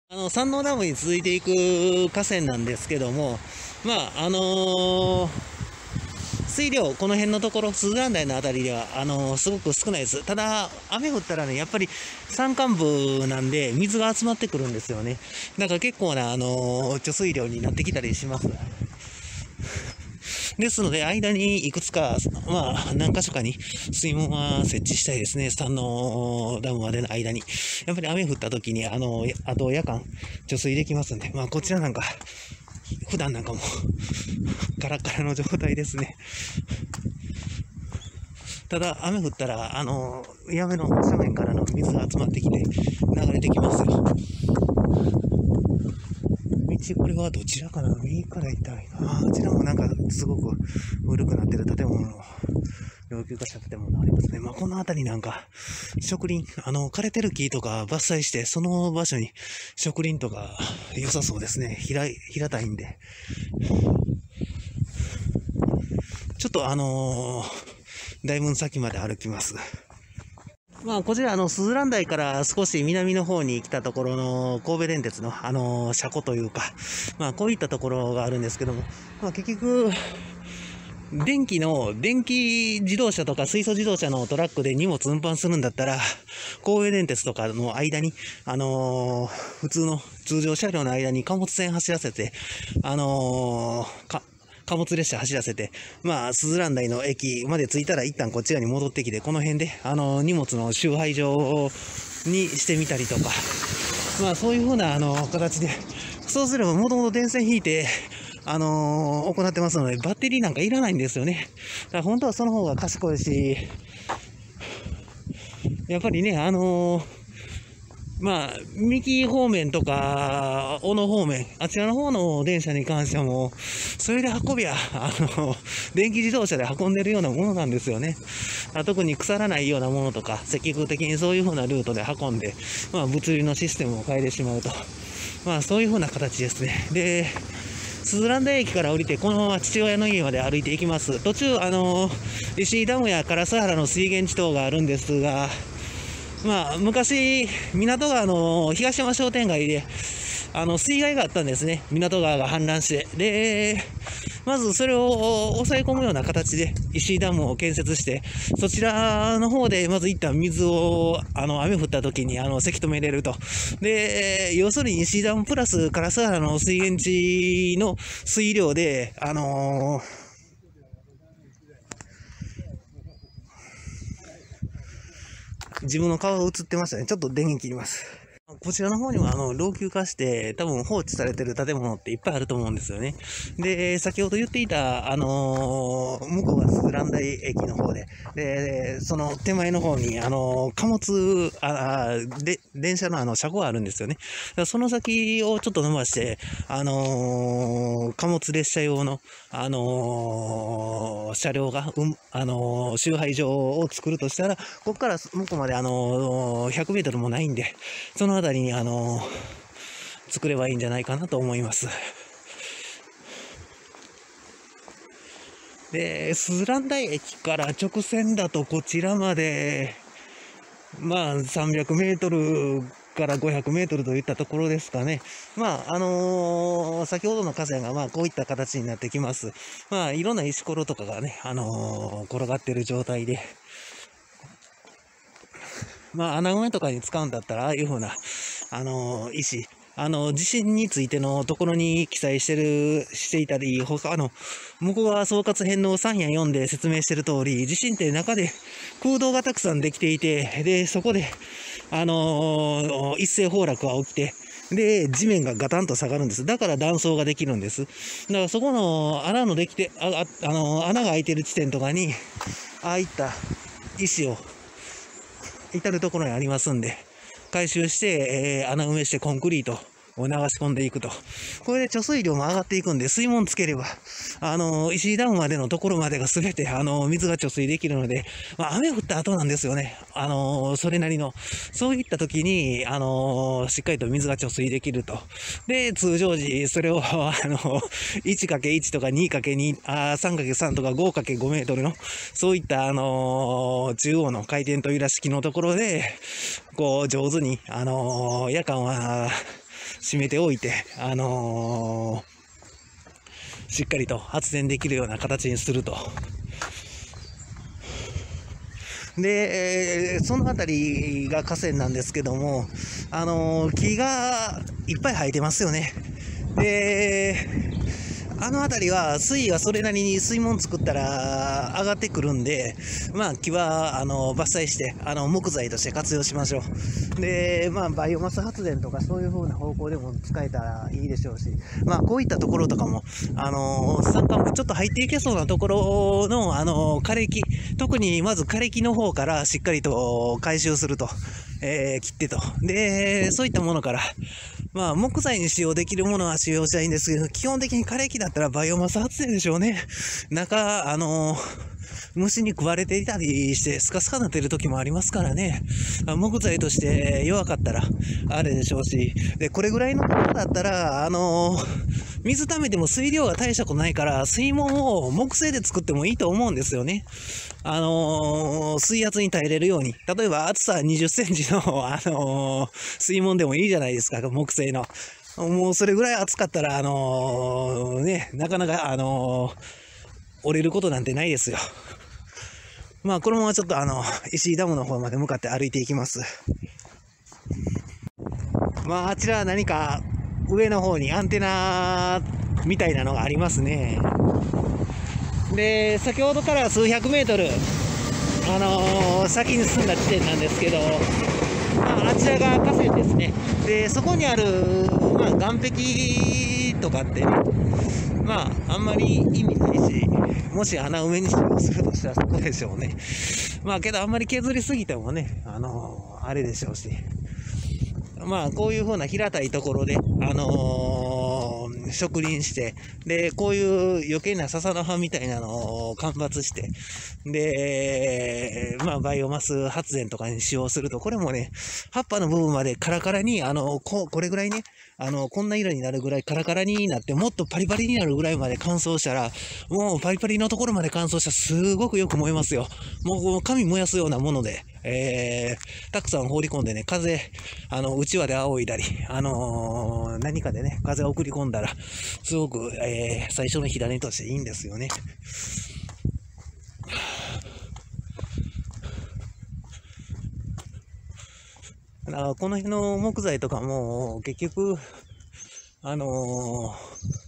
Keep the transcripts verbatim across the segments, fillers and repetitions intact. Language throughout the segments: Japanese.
あの山王ダムに続いていく河川なんですけども、まああのー、水量、この辺のところ、鈴蘭台のあたりではあのー、すごく少ないです。ただ、雨降ったらね、やっぱり山間部なんで、水が集まってくるんですよね。だから結構な、あのー、貯水量になってきたりします。ですので、間にいくつか、まあ、何箇所かに水門は設置したいですね。山王ダムまでの間に。やっぱり雨降った時に、あの、あと夜間、貯水できますんで、まあ、こちらなんか、普段なんかも、カラッカラの状態ですね。ただ、雨降ったら、あの、やめの斜面からの水が集まってきて、流れてきますよ。道、これはどちらかな、右から行ったらいいな。あちらもなんかすごく古くなってる建物の老朽化した建物がありますね。まあ、この辺りなんか植林、あの枯れてる木とか伐採してその場所に植林とか良さそうですね。平い平たいんで、ちょっとあのー、だいぶ先まで歩きます。まあ、こちら、あの、鈴蘭台から少し南の方に来たところの神戸電鉄の、あの、車庫というか、まあ、こういったところがあるんですけども、まあ、結局、電気の、電気自動車とか水素自動車のトラックで荷物運搬するんだったら、神戸電鉄とかの間に、あのー、普通の通常車両の間に貨物船走らせて、あのー、か、貨物列車走らせて、まあ、鈴蘭台の駅まで着いたら一旦こっち側に戻ってきて、この辺で、あの、荷物の集配場にしてみたりとか、まあ、そういうふうな、あの、形で、そうすればもともと電線引いて、あのー、行ってますので、バッテリーなんかいらないんですよね。だから本当はその方が賢いし、やっぱりね、あのー、まあ、三木方面とか、小野方面、あちらの方の電車に関してはもう、それで運びゃ、あの、電気自動車で運んでるようなものなんですよね。特に腐らないようなものとか、積極的にそういう風なルートで運んで、まあ、物流のシステムを変えてしまうと。まあ、そういう風な形ですね。で、鈴蘭台駅から降りて、このまま父親の家まで歩いていきます。途中、あの、石井ダムや烏原の水源地等があるんですが、まあ、昔、港川の東山商店街で、あの、水害があったんですね。港川が氾濫して。で、まずそれを抑え込むような形で石井ダムを建設して、そちらの方でまず一旦水を、あの、雨降った時に、あの、せき止めれると。で、要するに石井ダムプラス烏原の水源地の水量で、あのー、自分の顔が映ってましたね。ちょっと電源切ります。こちらの方にもあの老朽化して多分放置されてる建物っていっぱいあると思うんですよね。で、先ほど言っていた、あのー、向こうが鈴蘭台駅の方で、で、その手前の方に、あのー、貨物、あで、電車のあの車庫があるんですよね。だからその先をちょっと伸ばして、あのー、貨物列車用の、あのー、車両が、うん、あのー、集配場を作るとしたら、ここから向こうまであのー、ひゃくメートルもないんで、そのあたりに、あのー、作ればいいんじゃないかなと思います。で、鈴蘭台駅から直線だとこちらまで、まあ、さんびゃくメートルからごひゃくメートルといったところですかね。まあ、あのー、先ほどの河川が、まあ、こういった形になってきます。まあ、いろんな石ころとかがね、あのー、転がってる状態で、まあ、穴埋めとかに使うんだったら、ああいうふうな、あのー、石、あの、地震についてのところに記載してる、していたり、他の、向こう側総括編のさんやよんで説明してる通り、地震って中で空洞がたくさんできていて、で、そこで、あのー、一斉崩落が起きて、で、地面がガタンと下がるんです。だから断層ができるんです。だからそこの穴のできて、あ、あ、あのー、穴が開いてる地点とかに、ああいった石を、至るところにありますんで、回収して、えー、穴埋めしてコンクリートを流し込んでいくと。これで貯水量も上がっていくんで、水門つければ、あの、石井ダムまでのところまでがすべて、あの、水が貯水できるので、まあ、雨降った後なんですよね。あの、それなりの。そういった時に、あの、しっかりと水が貯水できると。で、通常時、それを、あの、いちかけるいち とか にかけるに、あ さんかけるさん とか ごかけるご メートルの、そういった、あの、中央の回転扉式のところで、こう、上手に、あの、夜間は、 締めておいて、あのー、しっかりと発電できるような形にすると。で、そのあたりが河川なんですけども、あのー、木がいっぱい生えてますよね。で、あの辺りは水位がそれなりに水門作ったら上がってくるんで、まあ木はあの伐採してあの木材として活用しましょう。で、まあバイオマス発電とかそういう風な方向でも使えたらいいでしょうし、まあこういったところとかも、あの山間部ちょっと入っていけそうなところのあの枯れ木、特にまず枯れ木の方からしっかりと回収すると、えー、切ってと。で、そういったものから、まあ、木材に使用できるものは使用したいんですけど、基本的に枯れ木だったらバイオマス発電でしょうね。中、あのー、虫に食われていたりして、スカスカなってる時もありますからね。木材として弱かったら、あれでしょうし。で、これぐらいのものだったら、あのー、水溜めても水量が大したことないから、水門を木製で作ってもいいと思うんですよね。あのー、水圧に耐えれるように。例えば厚さにじゅっセンチの、あのー、水門でもいいじゃないですか、木製の。もうそれぐらい厚かったら、あのー、ね、なかなか、あのー、折れることなんてないですよ。まあ、このままちょっとあの、石井ダムの方まで向かって歩いていきます。まあ、あちらは何か上の方にアンテナみたいなのがありますね。で、先ほどから数百メートル、あのー、先に進んだ地点なんですけど、まあ、あちらが河川ですね。で、そこにある、まあ、岸壁とかって、まあ、あんまり意味ないし、もし穴埋めに使用するとしたらそこでしょうね。まあ、けどあんまり削りすぎてもね、あのー、あれでしょうし。まあ、こういう風な平たいところで、あのー、植林して、で、こういう余計な笹の葉みたいなのを間伐して、で、まあ、バイオマス発電とかに使用すると、これもね、葉っぱの部分までカラカラに、あの、こ、これぐらいね、あの、こんな色になるぐらいカラカラになって、もっとパリパリになるぐらいまで乾燥したら、もうパリパリのところまで乾燥したらすごくよく燃えますよ。もう紙燃やすようなもので、えー、たくさん放り込んでね、風、あの、内輪で仰いだり、あのー、何かでね、風を送り込んだら、すごく、えー、最初の火種としていいんですよね。だからこの辺の木材とかも、結局、あのー、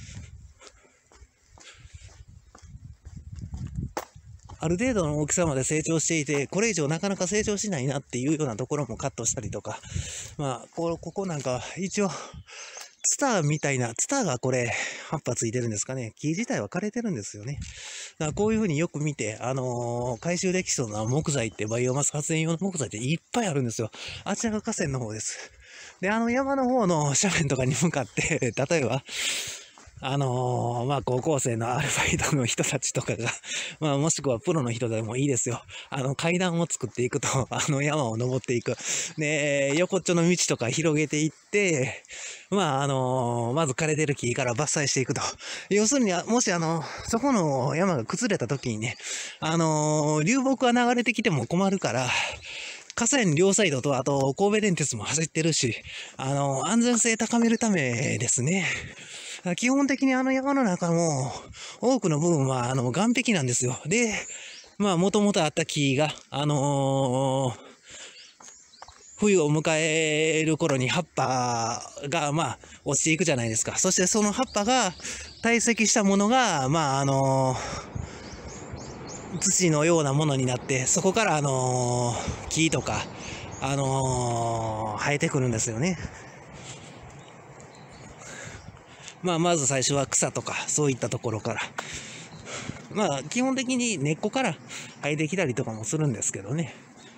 ある程度の大きさまで成長していて、これ以上なかなか成長しないなっていうようなところもカットしたりとか、まあ、ここなんか、一応、ツタみたいな、ツタがこれ、葉っぱついてるんですかね。木自体は枯れてるんですよね。だからこういうふうによく見て、あのー、回収できそうな木材って、バイオマス発電用の木材っていっぱいあるんですよ。あちらが河川の方です。で、あの山の方の斜面とかに向かって、例えば、あのー、まあ、高校生のアルバイトの人たちとかが、まあ、もしくはプロの人でもいいですよ。あの、階段を作っていくと、あの山を登っていく。で、横っちょの道とか広げていって、まあ、あのー、まず枯れてる木から伐採していくと。要するに、もしあの、そこの山が崩れた時にね、あのー、流木が流れてきても困るから、河川両サイドと、あと、神戸電鉄も走ってるし、あの、安全性高めるためですね。基本的にあの山の中も、多くの部分は、あの、岸壁なんですよ。で、まあ、もともとあった木が、あのー、冬を迎える頃に葉っぱが、まあ、落ちていくじゃないですか。そしてその葉っぱが堆積したものが、まあ、あのー、土のようなものになって、そこから、あのー、木とか、あのー、生えてくるんですよね。まあ、まず最初は草とか、そういったところから。まあ、基本的に根っこから生えてきたりとかもするんですけどね。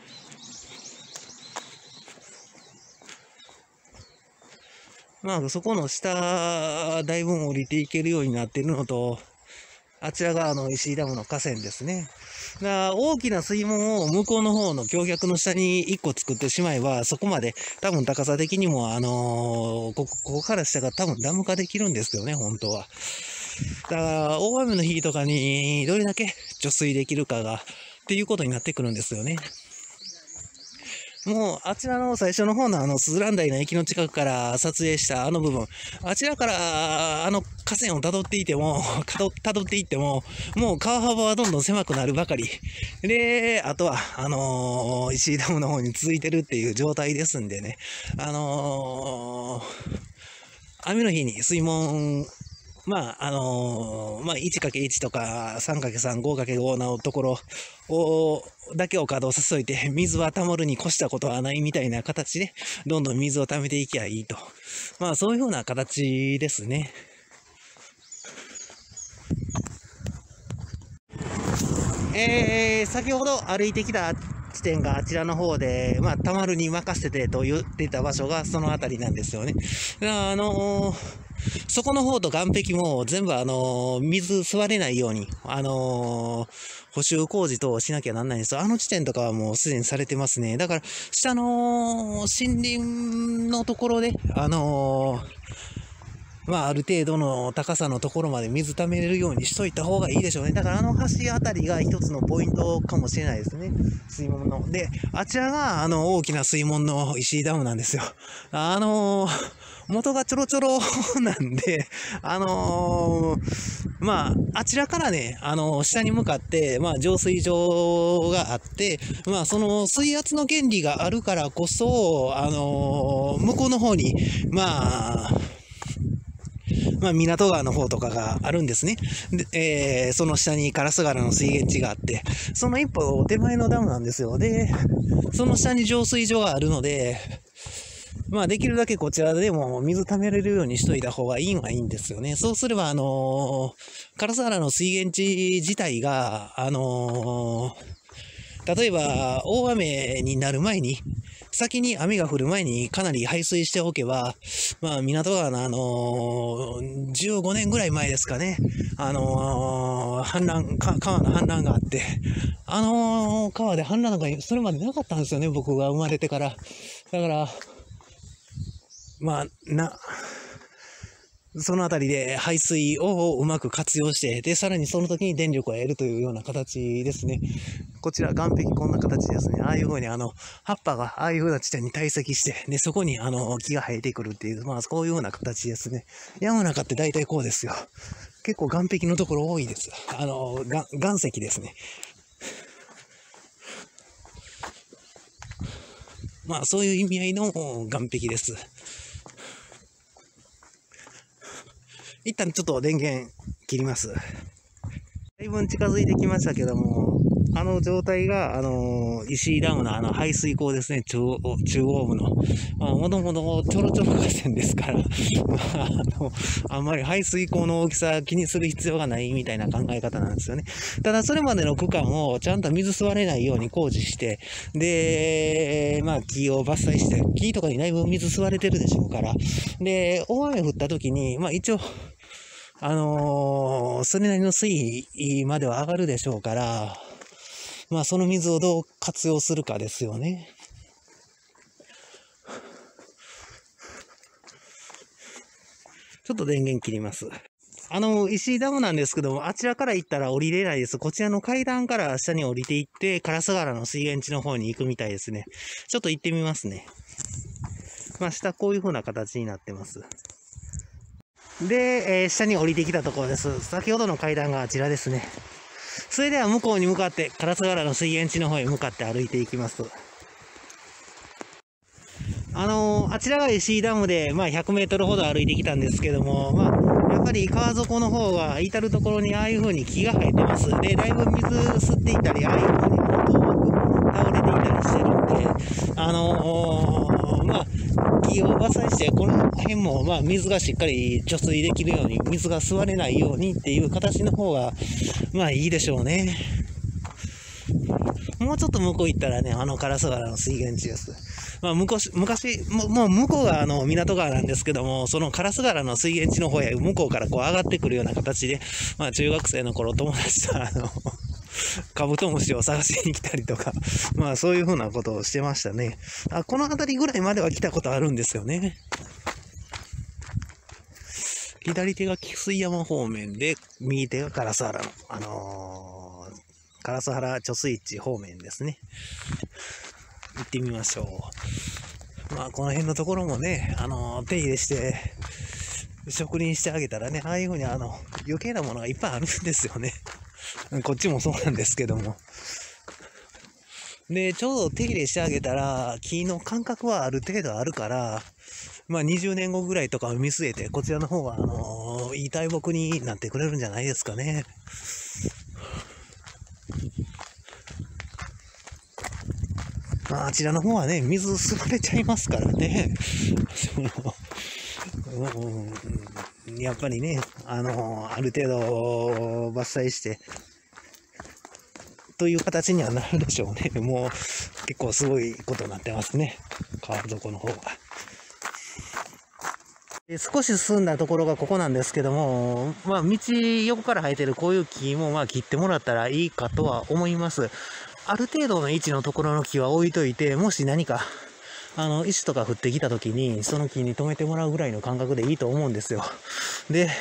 まあ、そこの下、だいぶ降りていけるようになっているのと、あちらがあの石井ダムの河川ですね。だから大きな水門を向こうの方の橋脚の下にいっこ作ってしまえば、そこまで多分高さ的にも、あのー、ここ、ここから下が多分ダム化できるんですよね、本当は。だから大雨の日とかにどれだけ貯水できるかが、っていうことになってくるんですよね。 もう、あちらの最初の方のあの、スズラン台の駅の近くから撮影したあの部分、あちらからあの河川を辿っていても、辿っていっても、もう川幅はどんどん狭くなるばかり。で、あとは、あのー、石井ダムの方に続いてるっていう状態ですんでね、あのー、雨の日に水門、まあ、あのー、まあ、いちかけるいち とか さんかけるさん、ごかけるご のところを、だけを稼働させといて、水は溜まるに越したことはないみたいな形で、どんどん水を溜めていきゃいいと。まあ、そういうふうな形ですね。えー、先ほど歩いてきた地点があちらの方で、まあ、たまるに任せてと言っていた場所がそのあたりなんですよね。あのー、そこの方と岸壁も全部あのー、水吸われないように、あのー、補修工事等をしなきゃなんないんですよ。あの地点とかはもうすでにされてますね。だから、下の森林のところで、あのー、まあ、ある程度の高さのところまで水溜めれるようにしといた方がいいでしょうね。だからあの橋あたりが一つのポイントかもしれないですね。水門の。で、あちらがあの大きな水門の石井ダムなんですよ。あのー、元がちょろちょろなんで、あのー、まあ、あちらからね、あのー、下に向かって、まあ、浄水場があって、まあ、その水圧の原理があるからこそ、あのー、向こうの方に、まあ、まあ、港川の方とかがあるんですね。で、えー、その下に烏原の水源地があって、その一歩手前のダムなんですよ。で、その下に浄水場があるので、まあ、できるだけこちらでも水溜めれるようにしといた方がいいのがいいんですよね。そうすれば、あのー、烏原の水源地自体が、あのー、例えば、大雨になる前に、先に雨が降る前にかなり排水しておけば、まあ、港川のあのー、じゅうごねんぐらい前ですかね、あのー、氾濫、川の氾濫があって、あのー、川で氾濫なんかそれまでなかったんですよね、僕が生まれてから。だから、まあ、な、そのあたりで排水をうまく活用して、で、さらにその時に電力を得るというような形ですね。こちら、岸壁こんな形ですね。ああいう風にあの、葉っぱがああいう風な地点に堆積して、で、そこにあの、木が生えてくるっていう、まあ、こういう風な形ですね。山の中って大体こうですよ。結構岸壁のところ多いです。あの、が岩石ですね。まあ、そういう意味合いの岸壁です。一旦ちょっと電源切ります。だいぶ近づいてきましたけども、あの状態が、あのー、石井ダムのあの排水溝ですね、中央、中央部の。まあ、もともとちょろちょろ河川ですから、まあ、あの、あんまり排水溝の大きさ気にする必要がないみたいな考え方なんですよね。ただ、それまでの区間をちゃんと水吸われないように工事して、で、まあ、木を伐採して、木とかにだいぶ水吸われてるでしょうから、で、大雨降った時に、まあ、一応、あのー、それなりの水位までは上がるでしょうから、まあその水をどう活用するかですよね。ちょっと電源切ります。あの、石井ダムなんですけども、あちらから行ったら降りれないです。こちらの階段から下に降りていって、烏原の水源地の方に行くみたいですね。ちょっと行ってみますね。まあ下こういう風な形になってます。で、えー、下に降りてきたところです。先ほどの階段があちらですね。それでは向こうに向かって、烏原の水源地の方へ向かって歩いていきます。あのー、あちらが石井ダムで、まあひゃくメートルほど歩いてきたんですけども、まあ、やっぱり川底の方は至るところにああいう風に木が生えてます。で、だいぶ水吸っていたり、ああいう風に倒れていたりしてるんで、あのー、まあ、木を伐採して、この辺も、まあ、水がしっかり貯水できるように、水が吸われないようにっていう形の方が、まあいいでしょうね。もうちょっと向こう行ったらね、あの烏原の水源地です。まあ、昔、昔、ももう向こうがあの港川なんですけども、その烏原の水源地の方へ向こうからこう上がってくるような形で、まあ中学生の頃友達とあの、カブトムシを探しに来たりとか、まあそういうふうなことをしてましたね。あ、この辺りぐらいまでは来たことあるんですよね。左手が菊水山方面で、右手が烏原の、あのー、烏原貯水池方面ですね。 行ってみましょう。まあ、この辺のところもね、あの、手入れして、植林してあげたらね、ああいうふうにあの、余計なものがいっぱいあるんですよね。こっちもそうなんですけども。で、ちょうど手入れしてあげたら、木の間隔はある程度あるから、まあにじゅうねんごぐらいとかを見据えて、こちらの方は、あのー、いい大木になってくれるんじゃないですかね。まあ、あちらの方はね、水吸われちゃいますからね。うん、やっぱりね、あのー、ある程度伐採して、という形にはなるでしょうね。もう結構すごいことになってますね。川底の方が。で少し進んだところがここなんですけども、まあ道横から生えてるこういう木もまあ切ってもらったらいいかとは思います。ある程度の位置のところの木は置いといて、もし何かあの石とか降ってきた時にその木に止めてもらうぐらいの感覚でいいと思うんですよ。で、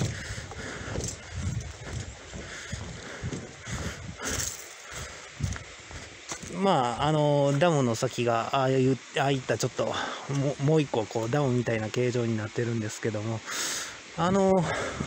まあ、あの、ダムの先が、ああいう、ああいったちょっと、もう、もう一個、こう、ダムみたいな形状になってるんですけども、あの、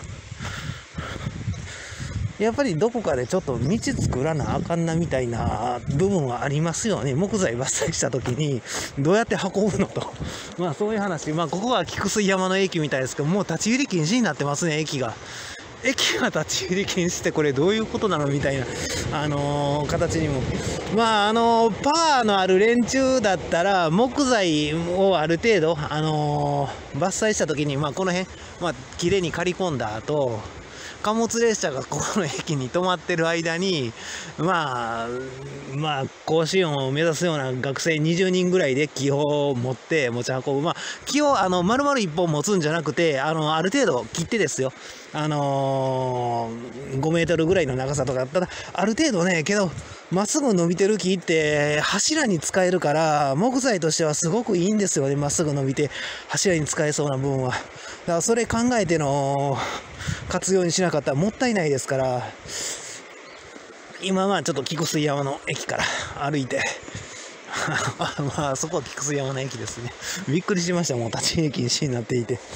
やっぱりどこかでちょっと道作らなあかんなみたいな部分はありますよね。木材伐採した時に、どうやって運ぶのと。まあ、そういう話。まあ、ここは菊水山の駅みたいですけど、もう立ち入り禁止になってますね、駅が。駅が立ち入り禁止ってこれどういうことなのみたいな、あのー、形にも。まあ、あのー、パワーのある連中だったら、木材をある程度、あのー、伐採した時に、まあ、この辺、まあ、綺麗に刈り込んだ後、貨物列車がここの駅に止まってる間に、まあ、まあ、甲子園を目指すような学生にじゅうにんぐらいで木を持って持ち運ぶ。まあ、木を、あの、丸々いっぽん持つんじゃなくて、あの、ある程度切ってですよ。あのー、ごメートルぐらいの長さとかだったら、ある程度ね、けど、まっすぐ伸びてる木って柱に使えるから、木材としてはすごくいいんですよね。まっすぐ伸びて柱に使えそうな部分は。だからそれ考えての活用にしなかったらもったいないですから、今はちょっと菊水山の駅から歩いて、まあそこは菊水山の駅ですね。びっくりしました。もう立ち入り禁止になっていて。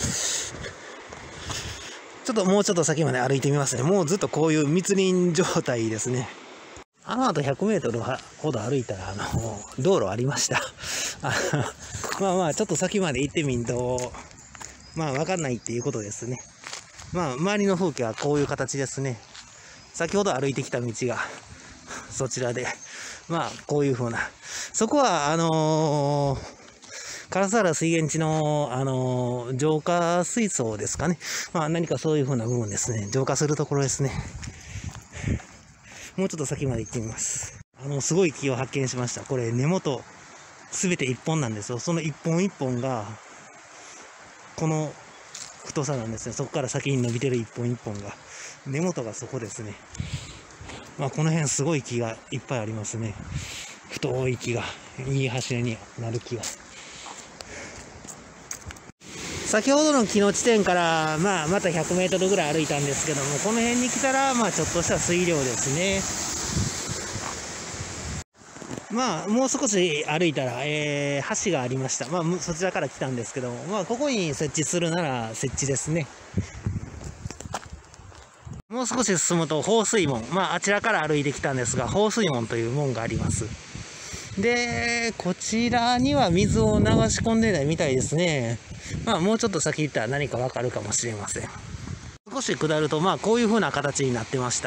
ちょっともうちょっと先まで歩いてみますね。もうずっとこういう密林状態ですね。あの後ひゃくメートルほど歩いたら、あの、道路ありました。まあまあ、ちょっと先まで行ってみんと、まあわかんないっていうことですね。まあ、周りの風景はこういう形ですね。先ほど歩いてきた道が、そちらで、まあ、こういう風な。そこは、あのー、唐津原水源地の、あのー、浄化水槽ですかね。まあ、何かそういう風な部分ですね。浄化するところですね。もうちょっと先まで行ってみます。あの、すごい木を発見しました。これ、根元、すべて一本なんですよ。その一本一本が、この太さなんですね。そこから先に伸びてる一本一本が。根元がそこですね。まあ、この辺すごい木がいっぱいありますね。太い木が、いい柱になる木が。先ほどの木の地点から、まあ、またひゃくメートルぐらい歩いたんですけども、この辺に来たら、まあ、ちょっとした水量ですね。まあ、もう少し歩いたら、えー、橋がありました。まあ、そちらから来たんですけども、まあ、ここに設置するなら設置ですね。もう少し進むと放水門。まあ、あちらから歩いてきたんですが、放水門という門があります。で、こちらには水を流し込んでないみたいですね。まあ、もうちょっと先行ったら何かわかるかもしれません。少し下ると、まあ、こういう風な形になってました。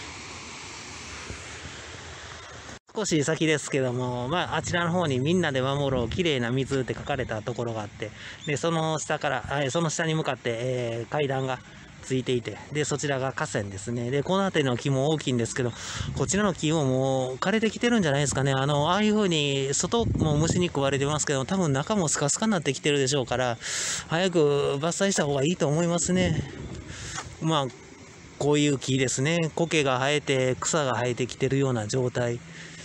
少し先ですけども、まあ、あちらの方にみんなで守ろう、きれいな水って書かれたところがあって、で、その下から、その下に向かって、えー、階段がついていて、で、そちらが河川ですね。で、この辺りの木も大きいんですけど、こちらの木ももう枯れてきてるんじゃないですかね。あの、ああいう風に、外も虫に食われてますけど、多分中もスカスカになってきてるでしょうから、早く伐採した方がいいと思いますね。まあ、こういう木ですね。苔が生えて、草が生えてきてるような状態。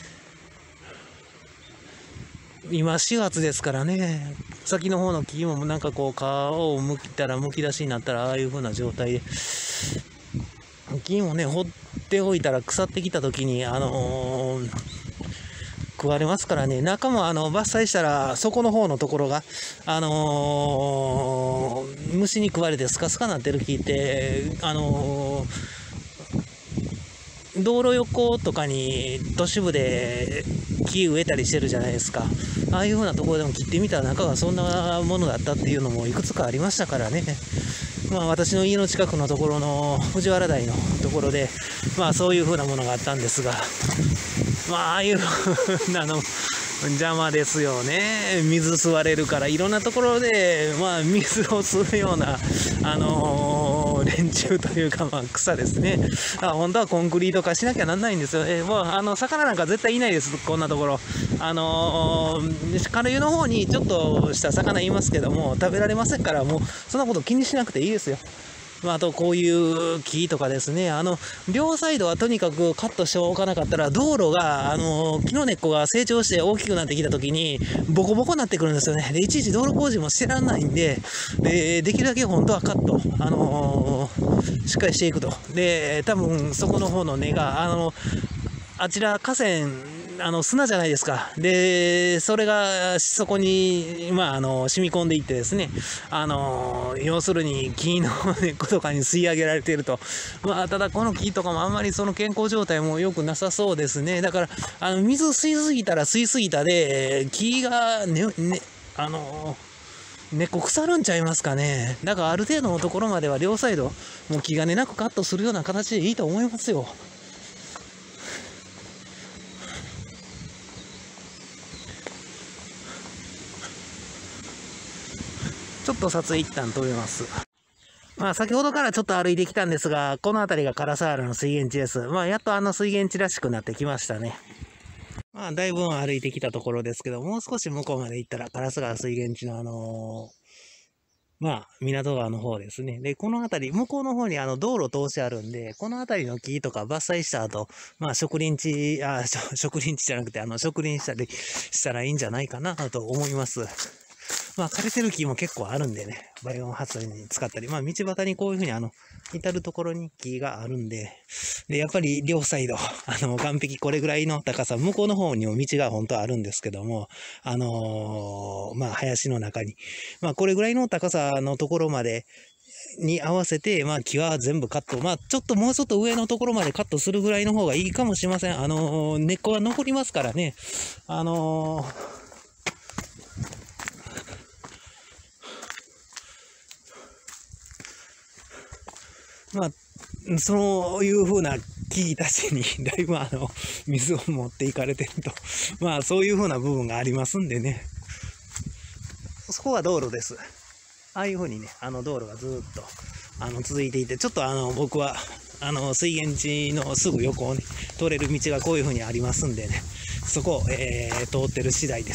今しがつですからね、先の方の木もなんかこう皮をむいたらむき出しになったらああいう風な状態で、木もね、放っておいたら腐ってきた時に、あのー、 食われますからね、中もあの伐採したら、底の方のところが、あのー、虫に食われてスカスカなってる木って、あのー、道路横とかに都市部で木植えたりしてるじゃないですか。ああいう風なところでも切ってみたら中がそんなものだったっていうのもいくつかありましたからね。まあ私の家の近くのところの藤原台のところで、まあそういう風なものがあったんですが、まあああいう風なの邪魔ですよね。水吸われるからいろんなところで、まあ水を吸うような、あのー、連中というか、まあ草ですね。あ、本当はコンクリート化しなきゃなんないんですよ。えー、もうあの魚なんか絶対いないです、こんなところ。あのー、下流の方にちょっとした魚いますけども、食べられませんから、もうそんなこと気にしなくていいですよ。まあ、あとこういう木とかですね、あの両サイドはとにかくカットしておかなかったら、道路があの木の根っこが成長して大きくなってきたときにボコボコになってくるんですよね。でいちいち道路工事もしてらんないんで、でできるだけ本当はカット、あのー、しっかりしていくと。で多分そこの方の根があのあちら河川、あの砂じゃないですか。でそれがそこに、まあ、あの染み込んでいってですね、あの要するに木の根っことかに吸い上げられていると。まあ、ただこの木とかもあんまりその健康状態も良くなさそうですね。だからあの水吸いすぎたら吸いすぎたで木がね、ね、あの根っこ腐るんちゃいますかね。だからある程度のところまでは両サイドもう気兼ねなくカットするような形でいいと思いますよ。ちょっと撮影一旦止めます。まあ先ほどからちょっと歩いてきたんですが、この辺りが唐沢原の水源地です。まあやっとあの水源地らしくなってきましたね。まあだいぶ歩いてきたところですけど、もう少し向こうまで行ったら唐沢原水源地のあのー、まあ港川の方ですね。で、この辺り、向こうの方にあの道路通してあるんで、この辺りの木とか伐採した後、まあ植林地、あ、植林地じゃなくてあの植林したりしたらいいんじゃないかなと思います。まあ、枯れてる木も結構あるんでね、バイオン発電に使ったり、まあ、道端にこういうふうに、あの、至るところに木があるんで、で、やっぱり両サイド、あの、岸壁これぐらいの高さ、向こうの方にも道が本当はあるんですけども、あのー、まあ、林の中に、まあ、これぐらいの高さのところまで、に合わせて、まあ、木は全部カット。まあ、ちょっともうちょっと上のところまでカットするぐらいの方がいいかもしれません。あのー、根っこは残りますからね。あのー、まあ、そういう風な木たちにだいぶあの水を持っていかれてると、まあそういう風な部分がありますんでね。そこは道路です。ああいう風にね、あの道路がずっとあの続いていて、ちょっとあの僕はあの水源地のすぐ横をね、通れる道がこういう風にありますんでね、そこを、えー、通ってる次第です。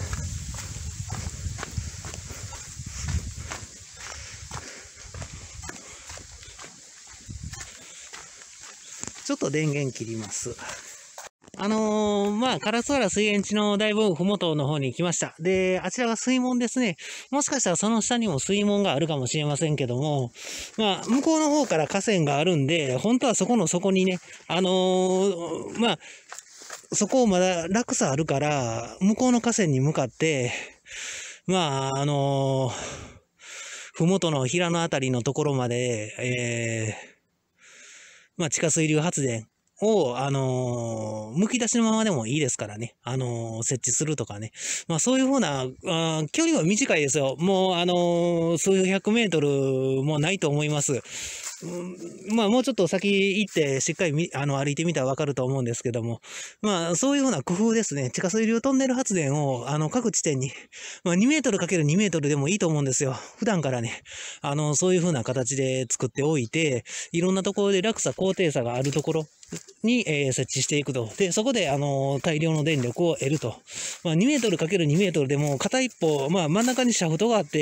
ちょっと電源切ります。あのー、まあ、唐津原水源地のだいぶふもとの方に来ました。で、あちらが水門ですね。もしかしたらその下にも水門があるかもしれませんけども、まあ、向こうの方から河川があるんで、本当はそこの底にね、あのー、まあ、そこまだ落差あるから、向こうの河川に向かって、まあ、あのー、ふもとの平のあたりのところまで、えー、まあ、地下水流発電を、あのー、むき出しのままでもいいですからね。あのー、設置するとかね。まあ、そういうふうな、あ距離は短いですよ。もう、あのー、数百メートルもないと思います。うん、まあ、もうちょっと先行って、しっかりみあの歩いてみたらわかると思うんですけども。まあ、そういうふうな工夫ですね。地下水流トンネル発電を、あの、各地点に、まあ、にメートルかけるにメートルでもいいと思うんですよ。普段からね、あの、そういうふうな形で作っておいて、いろんなところで落差、高低差があるところに、えー、設置していくと。で、そこで、あの、大量の電力を得ると。まあ、にメートルかけるにメートルでも、片一方、まあ、真ん中にシャフトがあって、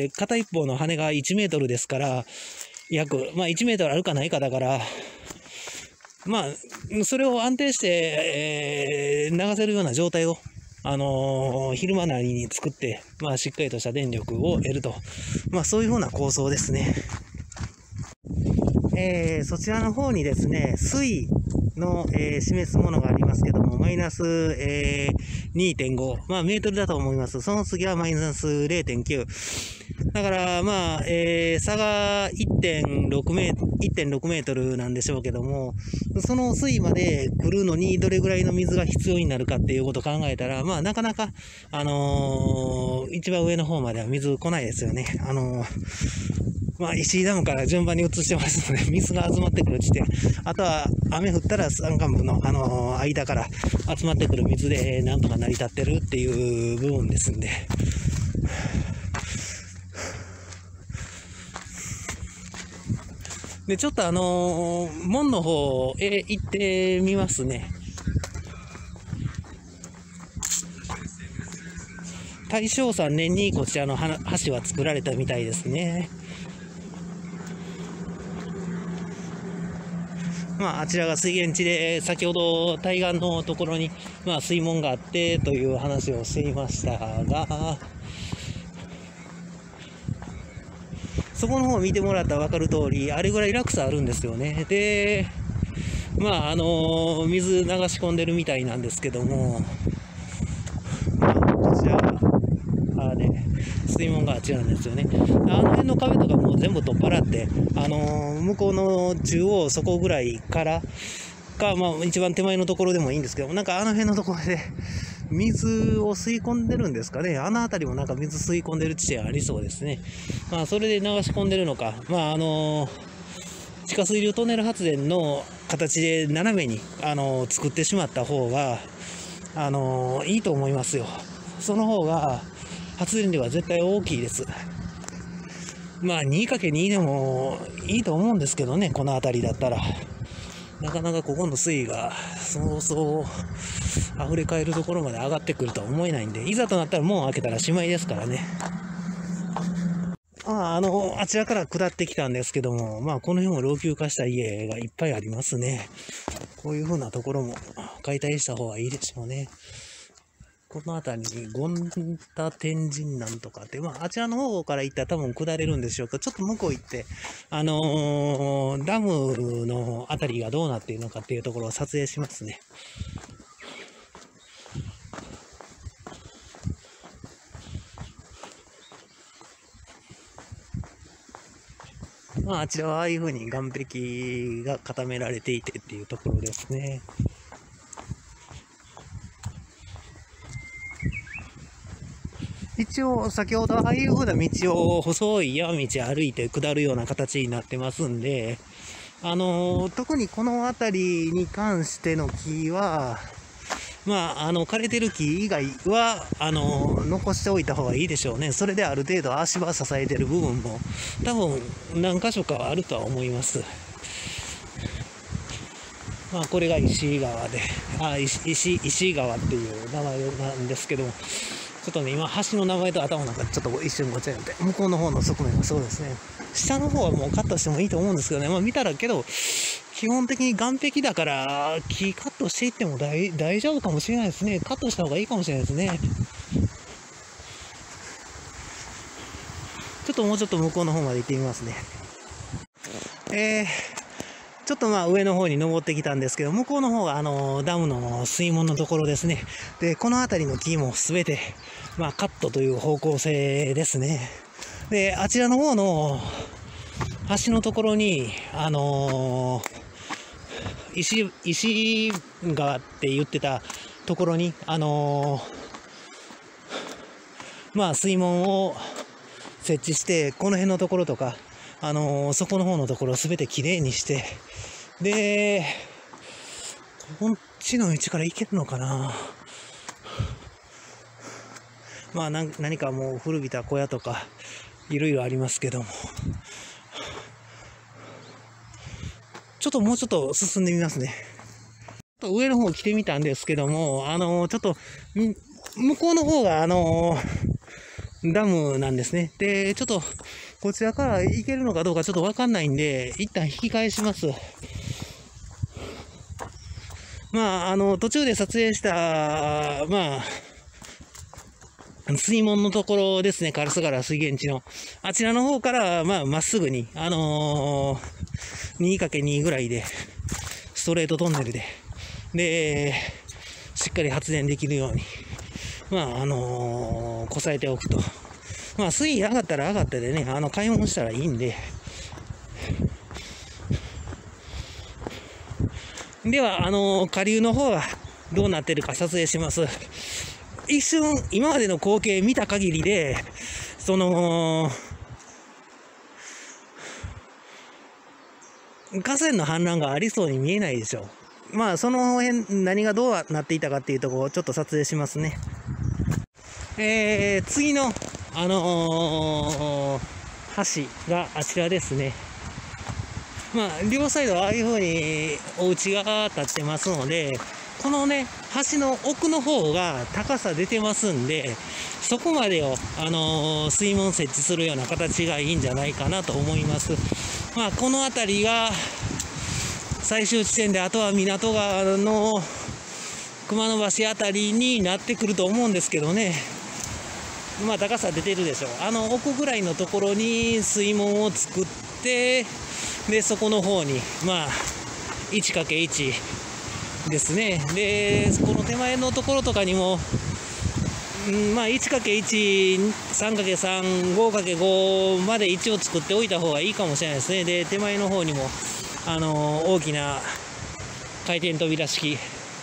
片一方の羽がいちメートルですから、約、まあ、いちメートルあるかないかだから、まあ、それを安定して、えー、流せるような状態を、あのー、昼間なりに作って、まあ、しっかりとした電力を得ると。まあ、そういうふうな構想ですね。えー、そちらの方にですね、水、 の、えー、示すものがありますけども、マイナス、えー、にてんご、まあメートルだと思います。その次はマイナス れいてんきゅう。だからまあ、えー、差が いってんろく メートル、いってんろくメートルなんでしょうけども、その水位まで来るのにどれぐらいの水が必要になるかっていうことを考えたら、まあなかなか、あのー、一番上の方までは水来ないですよね。あのーまあ、石井ダムから順番に移してますので、水が集まってくる地点、あとは雨降ったら山間部の、あのー、間から集まってくる水でなんとか成り立ってるっていう部分ですんで。で、ちょっとあのー、門の方へ行ってみますね。大正さんねんにこちらの橋は作られたみたいですね。まあ、あちらが水源地で、先ほど対岸のところに、まあ、水門があってという話をしていましたが、そこの方を見てもらったら分かる通り、あれぐらい落差あるんですよね。で、まあ、あの、水流し込んでるみたいなんですけども、まあ、こちらあね、水門があちらなんですよね。あの辺の壁とかもう全部取っ払って、あのー、向こうの中央そこぐらいからか、まあ一番手前のところでもいいんですけど、なんかあの辺のところで水を吸い込んでるんですかね。あの辺りもなんか水吸い込んでる地点ありそうですね。まあそれで流し込んでるのか、まああのー、地下水流トンネル発電の形で斜めに、あのー、作ってしまった方が、あのー、いいと思いますよ。その方が発電量は絶対大きいです。まあ にかけるに でもいいと思うんですけどね、この辺りだったら。なかなかここの水位がそうそう溢れ返るところまで上がってくるとは思えないんで、いざとなったら門を開けたらしまいですからね。ああ、あの、あちらから下ってきたんですけども、まあこの辺も老朽化した家がいっぱいありますね。こういう風なところも解体した方がいいでしょうね。この辺りに権田天神なんとかって、まあ、あちらの方から行ったら多分下れるんでしょうけど、ちょっと向こう行って、あのー、ダムの辺りがどうなっているのかっていうところを撮影しますね。まあ、あちらはああいう風に岸壁が固められていてっていうところですね。一応、先ほどああいう風な道を、細い山道歩いて下るような形になってますんで、あのー、特にこの辺りに関しての木は、まあ、あの、枯れてる木以外は、あのー、残しておいた方がいいでしょうね。それである程度足場支えてる部分も、多分何箇所かはあるとは思います。まあ、これが石井川で、あ、石、石、石井川っていう名前なんですけども、ちょっとね、今、橋の名前と頭の中でちょっと一瞬ごちゃになって、向こうの方の側面がそうですね。下の方はもうカットしてもいいと思うんですけどね。まあ見たらけど、基本的に岸壁だから、木カットしていっても大、大丈夫かもしれないですね。カットした方がいいかもしれないですね。ちょっともうちょっと向こうの方まで行ってみますね。えー、ちょっとまあ上の方に登ってきたんですけど、向こうの方があのダムの水門のところですね。で、この辺りの木もすべて、まあカットという方向性ですね。で、あちらの方の橋のところに、あのー、石、石川って言ってたところに、あのー、まあ水門を設置して、この辺のところとか、あのー、そこの方のところをすべてきれいにして、で、こっちの道から行けるのかな。まあ何、何かもう古びた小屋とか、いろいろありますけども。ちょっともうちょっと進んでみますね。ちょっと上の方来てみたんですけども、あのー、ちょっと、向こうの方が、あのー、ダムなんですね。で、ちょっと、こちらから行けるのかどうかちょっとわかんないんで、一旦引き返します。まあ、あの、途中で撮影した、まあ、水門のところですね、烏原水源地の。あちらの方から、まあ、まっすぐに、あのー、にかけるに ぐらいでストレートトンネルで、で、しっかり発電できるように、まあ、あのー、こさえておくと。まあ、水位上がったら上がったでね、あの、買い物したらいいんで。では、あのー、下流の方はどうなってるか撮影します。一瞬、今までの光景見た限りで、その、河川の氾濫がありそうに見えないでしょう。まあ、その辺、何がどうなっていたかっていうところをちょっと撮影しますね。えー、次の、あのー、橋があちらですね。まあ、両サイドああいう風にお家が建ってますので、このね、橋の奥の方が高さ出てますんで、そこまでを、あのー、水門設置するような形がいいんじゃないかなと思います。まあ、この辺りが最終地点で、あとは港川の熊野橋あたりになってくると思うんですけどね。まあ、高さ出てるでしょう。あの奥ぐらいのところに水門を作って、で、そこの方に、まあ、いちかけるいち ですね。で、この手前のところとかにも、まあ、いちかけるいち、さんかけるさん、ごかけるご まで一応作っておいた方がいいかもしれないですね。で、手前の方にも、あのー、大きな回転扉式。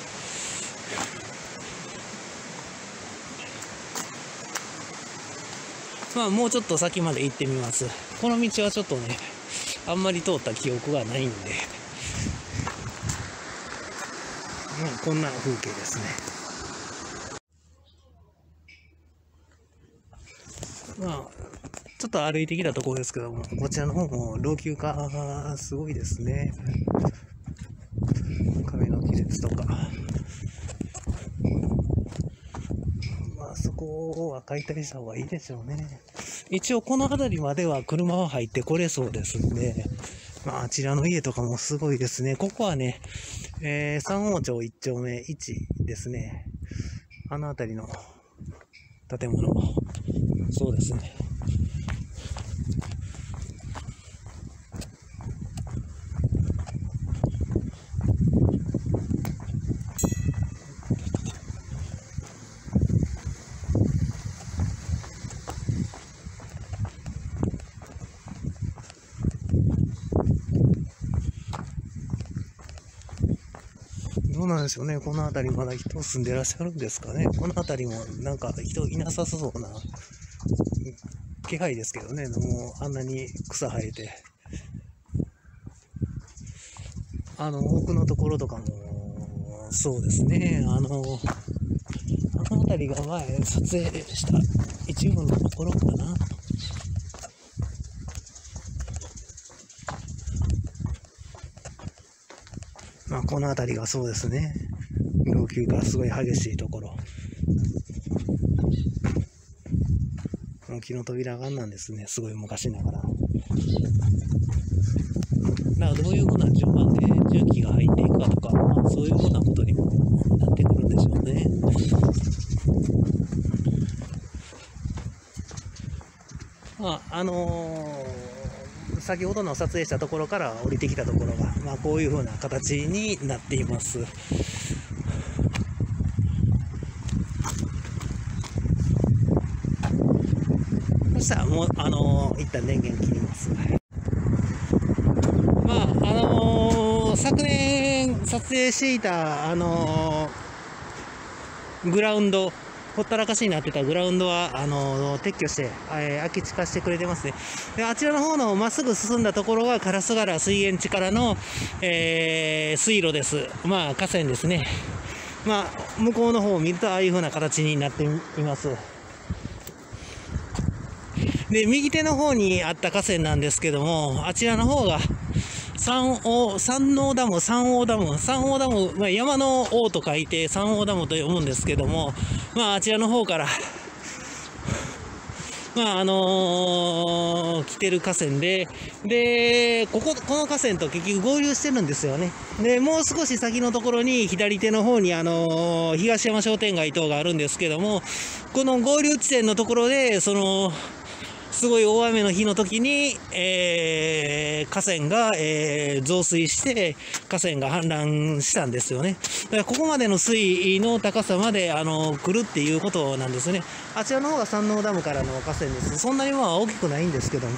まあ、もうちょっと先まで行ってみます。この道はちょっとね、あんまり通った記憶がないんで、まあ、こんな風景ですね。まあ、ちょっと歩いてきたところですけども、こちらの方も老朽化がすごいですね。壁の亀裂とか。まあ、そこは解体した方がいいでしょうね。一応この辺りまでは車は入ってこれそうですんで、まあ、あちらの家とかもすごいですね。ここはね、えー、三王町一丁目いちですね。あの辺りの建物。そうですね。どうなんでしょうね。この辺りまだ人住んでらっしゃるんですかね。この辺りもなんか人いなさそうな気配ですけどね。もうあんなに草生えて。あの、奥のところとかも、そうですね。あの、あの辺りが前撮影した一部のところかな。まあ、この辺りがそうですね。老朽化すごい激しいところ。木の扉があんなんですね。すごい昔ながら。だからどういうふうな順番で重機が入っていくかとか、まあ、そういうふうなことにもなってくるんでしょうね。まあ、あのー、先ほどの撮影したところから降りてきたところが、まあ、こういうふうな形になっています。そしたらもう、あのー、一旦電源切ります。まあ、あのー、昨年撮影していた、あのー、グラウンド、ほったらかしになってたグラウンドは、あのー、撤去して、えー、空き地化してくれてますね。で、あちらの方のまっすぐ進んだところが、烏原水源地からの、えー、水路です。まあ、河川ですね。まあ、向こうの方を見ると、ああいう風な形になっています。で、右手の方にあった河川なんですけども、あちらの方が、三王、三王ダム、三王ダム、三王ダム、まあ、山の王と書いて三王ダムと読むんですけども、まあ、あちらの方から、まあ、あのー、来てる河川で、で、ここ、この河川と結局合流してるんですよね。で、もう少し先のところに、左手の方に、あのー、東山商店街等があるんですけども、この合流地点のところで、その、 すごい大雨の日の時に、えー、河川が、えー、増水して、河川が氾濫したんですよね。だからここまでの水位の高さまで、あの、来るっていうことなんですね。あちらの方が山王ダムからの河川です。そんなにまあ大きくないんですけども。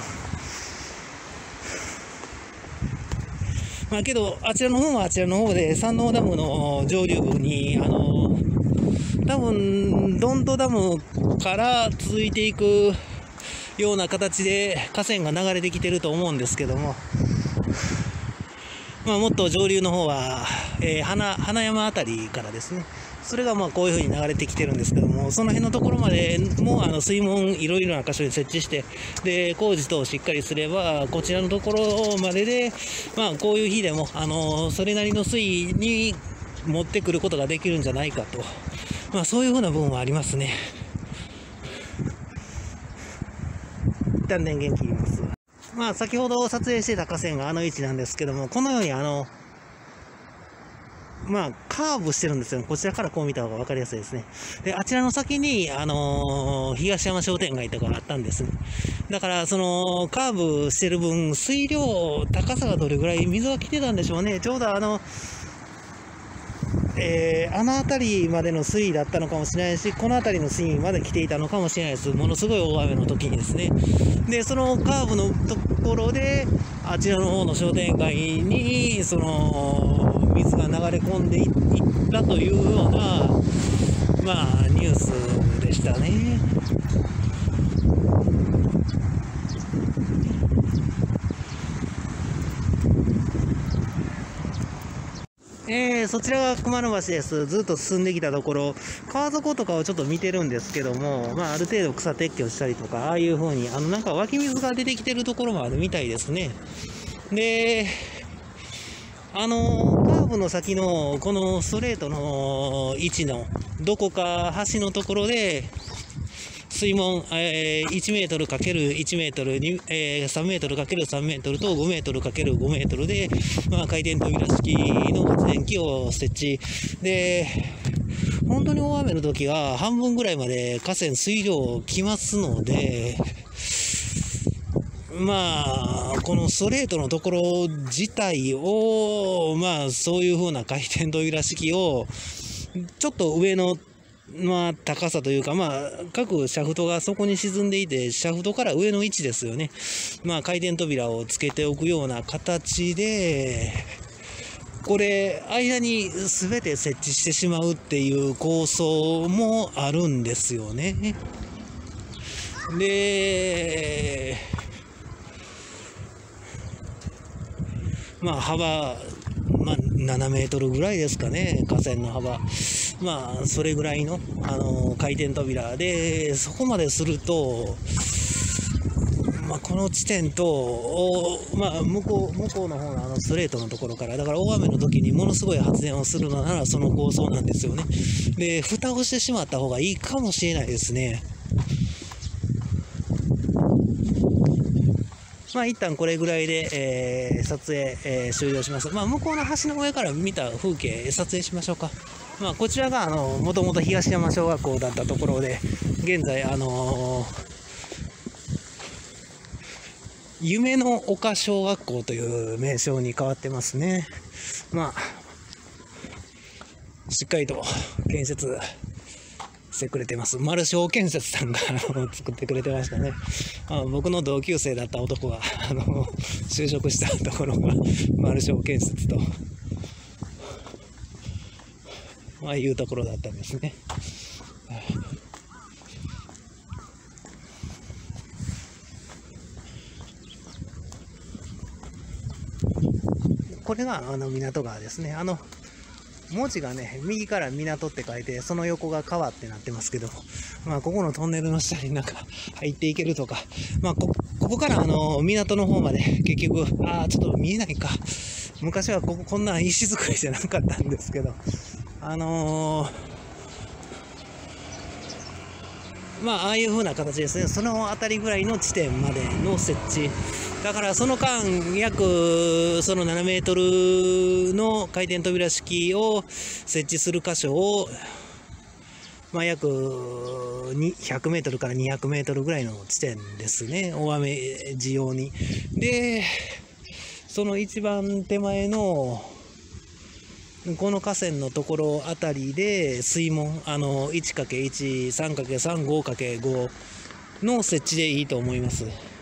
まあけど、あちらの方はあちらの方で、山王ダムの上流部に、あの、多分、ドントダムから続いていくような形で河川が流れてきてると思うんですけども、まあ、もっと上流の方は、えー、花、花山あたりからですね、それがまあこういう風に流れてきてるんですけども、その辺のところまでもあの水門いろいろな箇所に設置して、で工事等をしっかりすれば、こちらのところまでで、まあ、こういう日でもあのそれなりの水位に持ってくることができるんじゃないかと、まあ、そういう風な部分はありますね。一旦電源切ります。まあ、先ほど撮影してた河川があの位置なんですけども、このようにあの、まあ、カーブしてるんですよ。こちらからこう見た方が分かりやすいですね。で、あちらの先に、あのー、東山商店街とかあったんですね。だから、その、カーブしてる分、水量、高さがどれぐらい水が来てたんでしょうね。ちょうどあの、えー、あの辺りまでの水位だったのかもしれないし、この辺りの水位まで来ていたのかもしれないです。ものすごい大雨の時にですね。で、そのカーブのところで、あちらの方の商店街に、その、水が流れ込んでいったというような、まあ、ニュースでしたね。えー、そちらが熊野橋です。ずっと進んできたところ、川底とかをちょっと見てるんですけども、まあ、ある程度草撤去したりとか、ああいう風に、あの、なんか湧き水が出てきてるところもあるみたいですね。で、あの、カーブの先の、このストレートの位置の、どこか橋のところで、水門、えー、いちメートルかけるいちメートル、えー、さんメートルかけるさんメートルとごメートルかけるごメートルで、まあ、回転扉式の発電機を設置。で、本当に大雨の時は半分ぐらいまで河川水量来ますので、まあ、このストレートのところ自体を、まあ、そういう風な回転扉式を、ちょっと上の、まあ、高さというか、まあ、各シャフトがそこに沈んでいて、シャフトから上の位置ですよね。まあ、回転扉をつけておくような形で、これ、間に全て設置してしまうっていう構想もあるんですよね。で、まあ、幅、まあ、ななメートルぐらいですかね、河川の幅。まあ、それぐらいの、あの、回転扉で、そこまですると、まあ、この地点と、まあ、向こう、向こうの方のあのストレートのところから、だから大雨の時にものすごい発電をするのなら、その構想なんですよね。で、蓋をしてしまった方がいいかもしれないですね。まあ一旦これぐらいで、えー、撮影、えー、終了します。まあ向こうの橋の上から見た風景撮影しましょうか。まあこちらがあのもともと東山小学校だったところで、現在あのー、夢の丘小学校という名称に変わってますね。まあしっかりと建設してくれてます。丸小建設さんが作ってくれてましたね。あ僕の同級生だった男があの就職したところが丸小建設と、まあ、いうところだったんですね。これがあの港川ですね。あの文字がね、右から港って書いて、その横が川ってなってますけど、まあ、ここのトンネルの下になんか入っていけるとか、まあ、こ、ここからあの、港の方まで結局、ああ、ちょっと見えないか。昔はここ、こんな石造りじゃなかったんですけど、あのー、まあ、ああいう風な形ですね。その辺りぐらいの地点までの設置。だからその間、約そのななメートルの回転扉式を設置する箇所を、 まあ、約ひゃくメートルからにひゃくメートルぐらいの地点ですね、大雨時用に。で、その一番手前のこの河川のところあたりで水門、あの いちかけるいち、さんかけるさん、ごかけるごの設置でいいと思います。